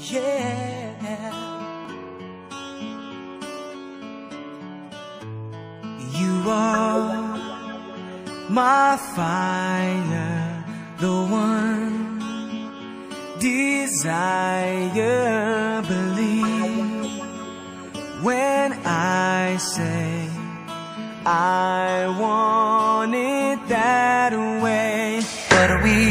yeah. You are my fire, the one desire. Believe when I say I want it that way. But we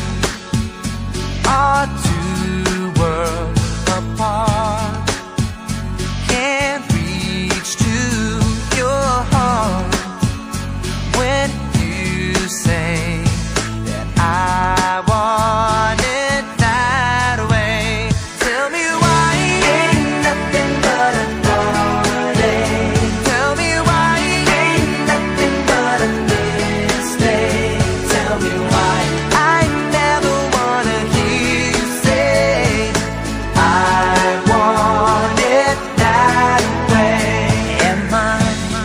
are two worlds apart, can't reach to your heart when you say that I want it that way. Tell me why ain't nothing but a heartache. Tell me why ain't nothing but a mistake. Tell me why I never wanna hear you say I want it that way. Am I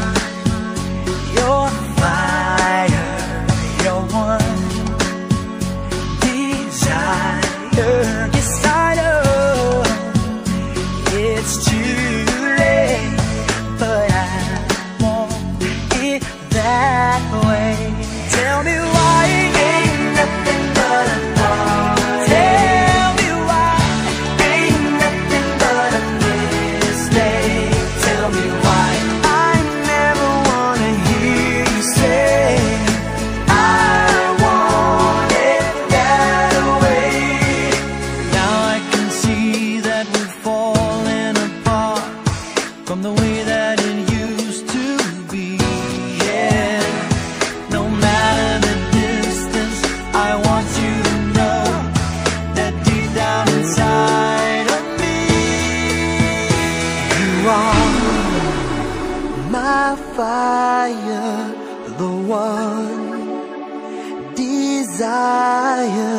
your fire, your one desire? Yes, I know it's too late, but I want it that way. Tell me why ain't nothing but a thought. Tell me why ain't nothing but a mistake. Tell me why I never wanna hear you say I want it that way. Now I can see that we've fallen apart from the way that it used to be. Yeah, no matter the distance, I want you to know that deep down inside of me, you are my fire, the one desire.